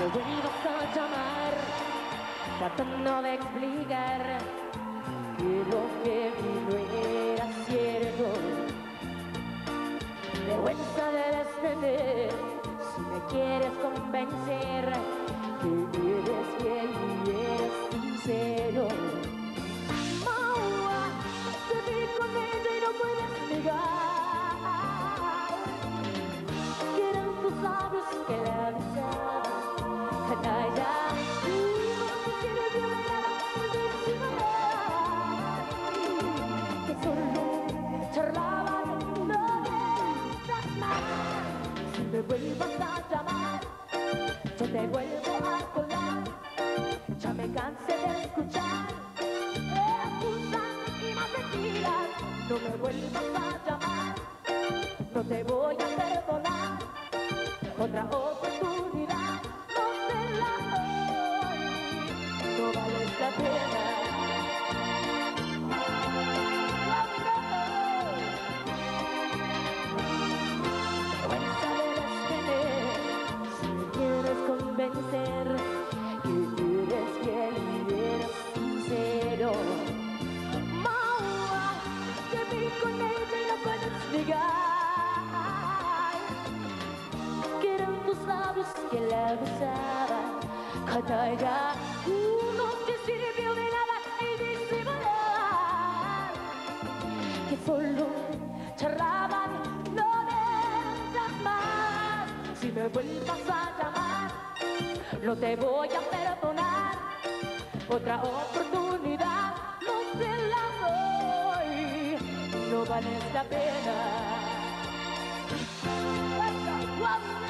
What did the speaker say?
me vuelvas a llamar, tratando de explicar que lo que vi no era cierto. Vergüenza debes tener si me quieres convencer que eres fiel y eres sincero. Maua, te vi con ella y no puedes negar que eran tus labios que la besaban. Canalla, y no te quieres violar, que solo charlaban, no dejas más. Si me vuelvas a llamar, yo te vuelvo a colar. Ya me cansé de escuchar excusas y más mentiras. No me vuelvas a llamar, no te voy a perdonar. Otra oportunidad no te la doy, no vales la pena. Vergüenza debes tener si me quieres convencer que eres fiel y eres sincero. Maua, te vi con ella y no puedes negar que eran tus labios que la besaban. Canalla, no te sirvió de nada y disimular que solo charlaban, no dejas más. Si me vuelvas a llamar, no te voy a perdonar. Otra oportunidad no te la doy, no vales la pena.